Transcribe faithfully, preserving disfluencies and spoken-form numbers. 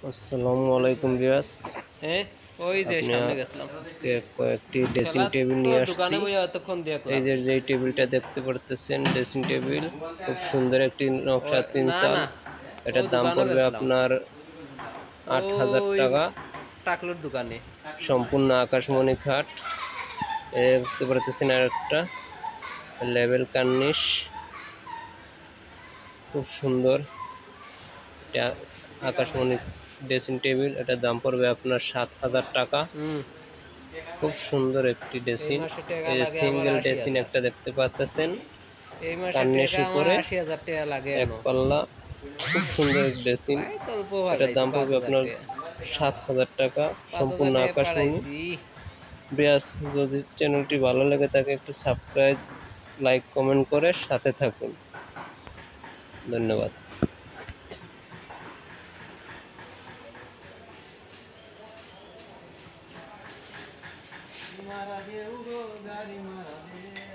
আসসালামু আলাইকুম ভিউয়ার্স। হ্যাঁ, ওই যে আপনি সামনে আ গেছিলাম। আজকে কয়েকটি ড্রেসিং খেলা টেবিল তো নিয়ে দোকানে আসছি। বইয়া এতক্ষণ এই দেখলাম। যে যেই টেবিলটা দেখতে পারতেছেন ড্রেসিং টেবিল খুব সুন্দর একটি নকশা ওই তিন না, চাল। না, এটার ওই দাম দোকানেও পড়বে গেছিলাম। আপনার আট হাজার ওই টাকা। টাকলুর দোকানে। সম্পূর্ণ আকাশমণি খাট। এ দেখতে পারতেছেন আরেকটা লেভেল কার্নিশ, খুব সুন্দর। এটা আকাশমণি ড্রেসিং টেবিল, এটার দাম পড়বে আপনার সাত হাজার টাকা। হুম, খুব সুন্দর একটি এই ড্রেসিং। মাসে টাকা এই যে লাগে আমার সিঙ্গেল আশি ড্রেসিং হাজার একটা দেখতে পাচ্ছেন এই মাসে টাকা কার্নিশে আমার করে, আশি হাজার টাকা লাগে এক এনো। পাল্লা, খুব সুন্দর এক ড্রেসিং। ভাই অল্প এটার পাঠাইছি দাম পাঁচ পড়বে হাজার আপনার টাকা সাত হাজার টাকা। পাঁচ হাজার সম্পূর্ণ টাকা আকাশমণি। পাঠাইছি। ব্যাস, যদি চ্যানেলটি ভালো লাগে তাকে একটু সাবস্ক্রাইব, লাইক, কমেন্ট করে সাথে থাকুন। ধন্যবাদ। মারা দে উড়ো গাড়ি মারা দে।